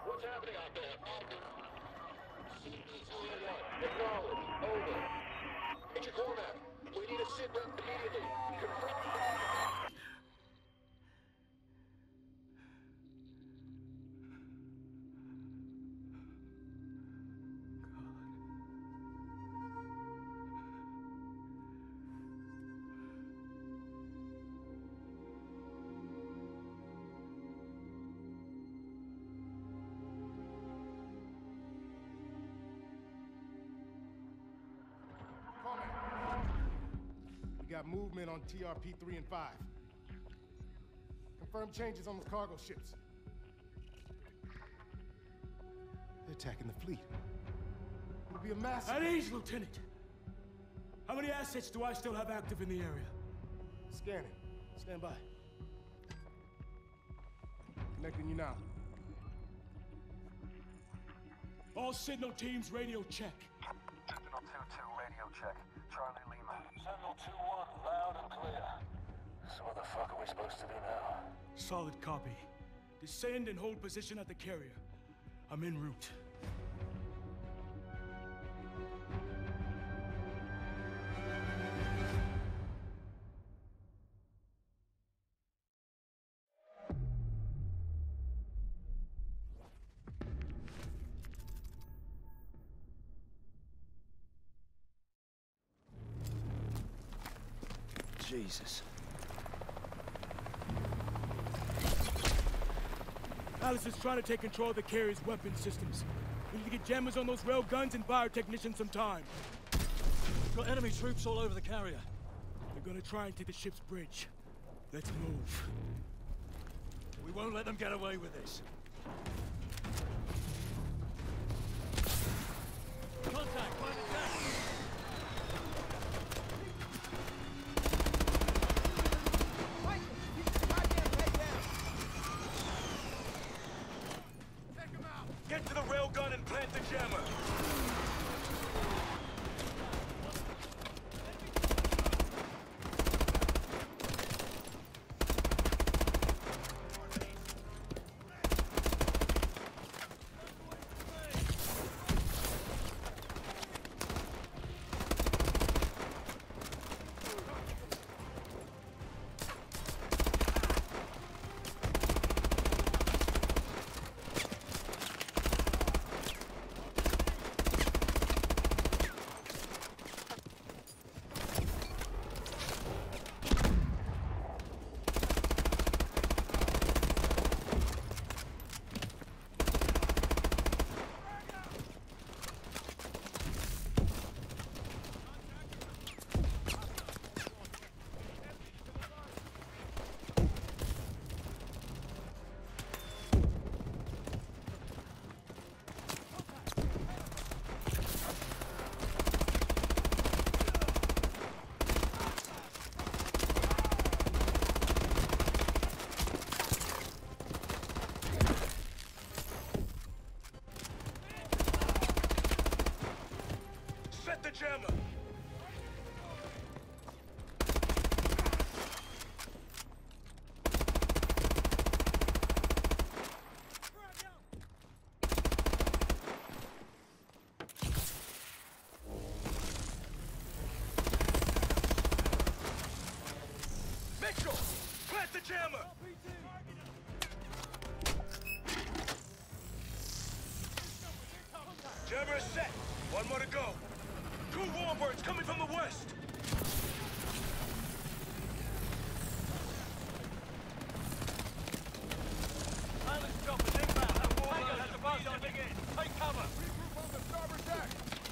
What's happening out there? CP-01, acknowledge. Over. Major Cormac, we need a sit rep immediately. Confirm. We got movement on TRP 3 and 5. Confirmed changes on the cargo ships. They're attacking the fleet. It'll be a massive... At ease, Lieutenant! How many assets do I still have active in the area? Scanning. Stand by. Connecting you now. All signal teams radio check. Sentinel 2-2 radio check. Charlie Lima. Sentinel 2-1, loud and clear. So what the fuck are we supposed to do now? Solid copy. Descend and hold position at the carrier. I'm en route. Jesus. Alice is trying to take control of the carrier's weapon systems. We need to get jammers on those rail guns and fire technicians some time. We've got enemy troops all over the carrier. They're gonna try and take the ship's bridge. Let's move. We won't let them get away with this. Contact! Find attack! Get to the railgun and plant the jammer. Set the jammer! Mitchell! Plant the jammer! Jammer is set. One more to go. Two warbirds coming from the west! Island choppers inbound! That warbird has a buzz coming in! Take cover! Regroup on the starboard deck!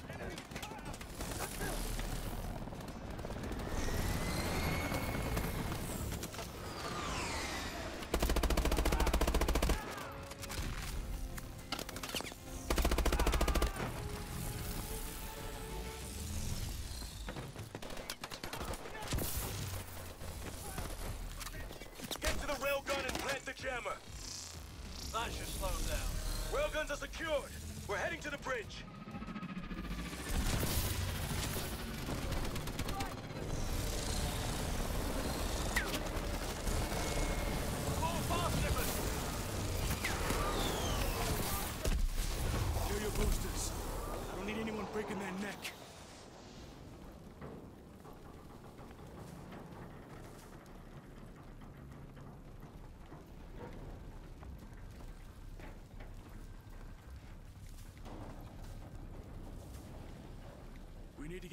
Railgun and plant the jammer. That should slow them down. Railguns are secured. We're heading to the bridge. Fall fast, Nippers!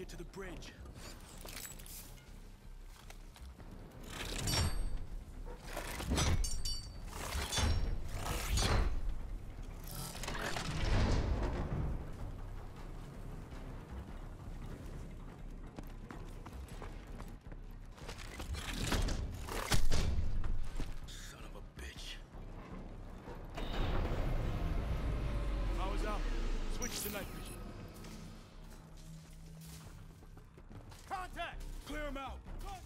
get to the bridge. Son of a bitch. Power's out. Switch to night vision. Contact! Clear him out! Contact!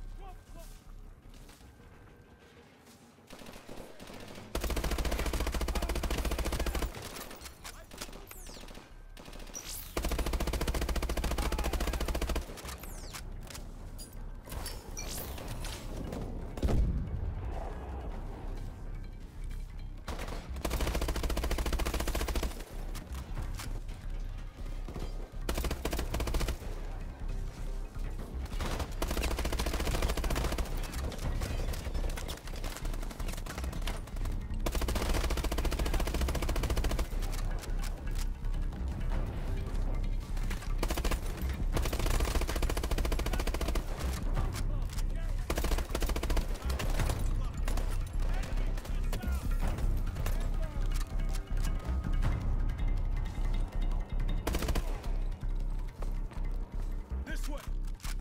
This way!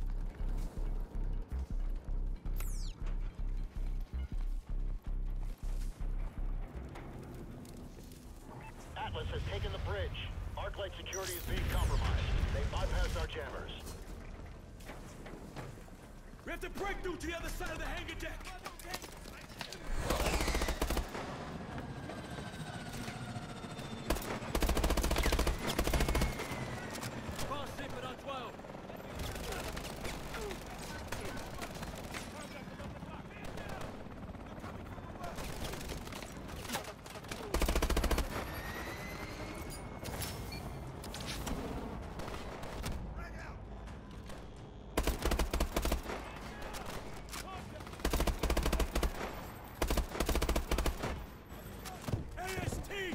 Atlas has taken the bridge. Arclight security is being compromised. They bypassed our jammers. We have to break through to the other side of the hangar deck! Fast sniper on 12. AST!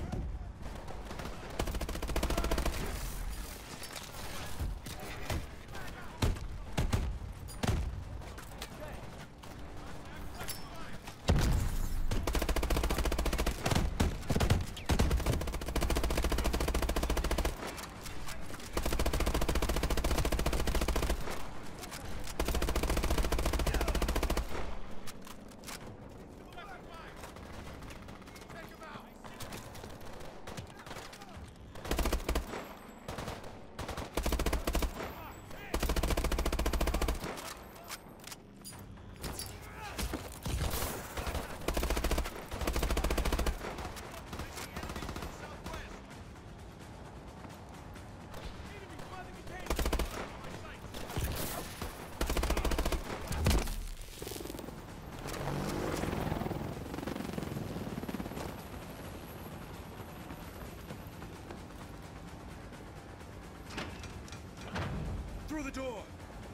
Through the door!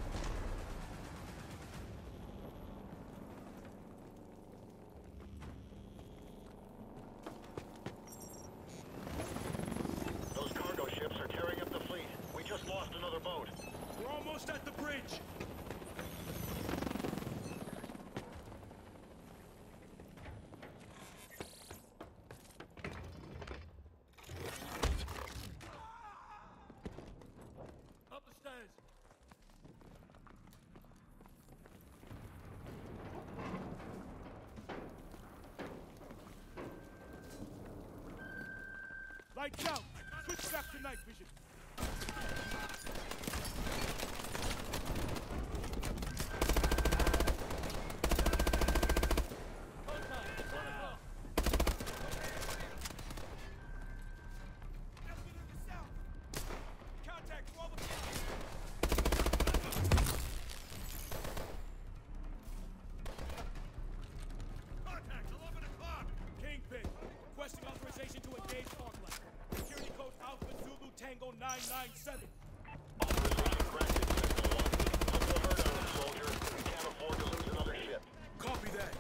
Those cargo ships are tearing up the fleet. We just lost another boat. We're almost at the bridge! Up the stairs. Lights out! Switch back to night vision. Contact. 1 o'clock. Contact for all the... Contact, 11 o'clock! Kingpin, requesting authorization to engage Arclight. Security code Alpha Zulu Tango 997. Authorization granted, Sentinel 1. Put the herd on them, soldier. We can't afford to lose another ship. Copy that.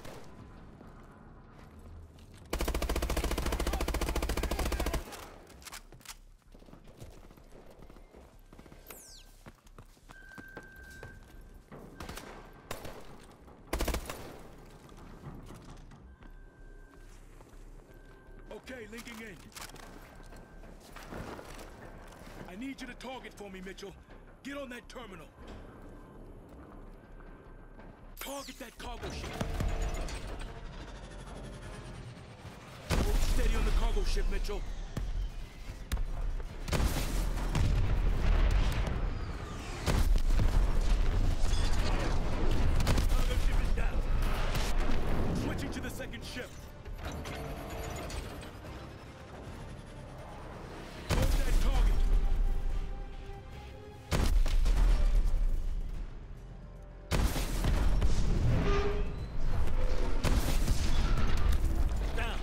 Okay, linking in. I need you to target for me, Mitchell. Get on that terminal. Target that cargo ship. Hold steady on the cargo ship, Mitchell. Cargo ship is down. Switching to the second ship. Hold that target. Down.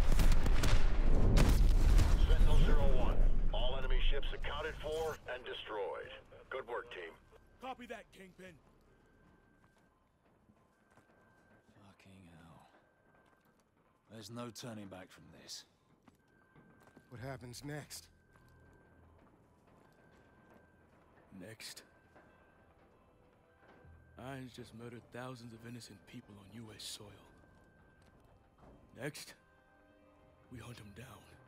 Sentinel 01. All enemy ships accounted for and destroyed. Good work, team. Copy that, Kingpin. Fucking hell. There's no turning back from this. What happens next? Next. Irons just murdered thousands of innocent people on U.S. soil. Next, we hunt them down.